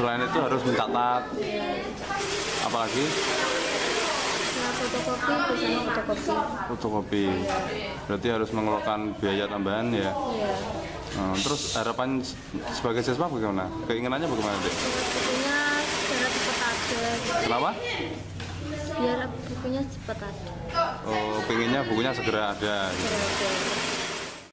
Selain itu harus mencatat. Apalagi? Ya, fotokopi, biasanya fotokopi. Fotokopi. Berarti harus mengeluarkan biaya tambahan ya. Iya. Terus harapan sebagai siswa bagaimana? Keinginannya bagaimana deh? Bukunya secara cepat ada. Kenapa? Biar bukunya cepat ada. Oh, pengennya bukunya segera ada. Segera ada.